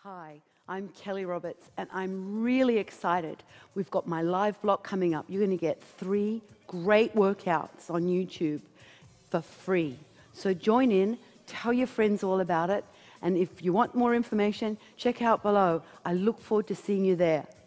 Hi, I'm Kelly Roberts, and I'm really excited. We've got my live block coming up. You're going to get 3 great workouts on YouTube for free. So join in, tell your friends all about it, and if you want more information, check out below. I look forward to seeing you there.